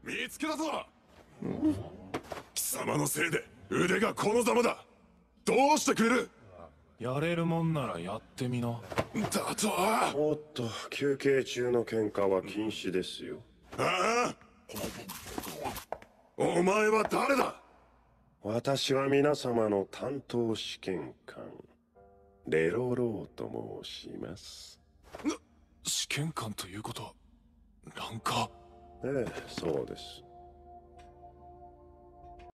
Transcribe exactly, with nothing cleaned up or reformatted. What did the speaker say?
見つけたぞ。貴様のせいで腕がこのざまだ。どうしてくれる？ やれるもんならやってみな。 だと。 おっと、休憩中の喧嘩は禁止ですよ。 ああ、お前は誰だ？ 私は皆様の担当試験官、レロローと申します。 試験官ということは、なんか。 ええ、そうです。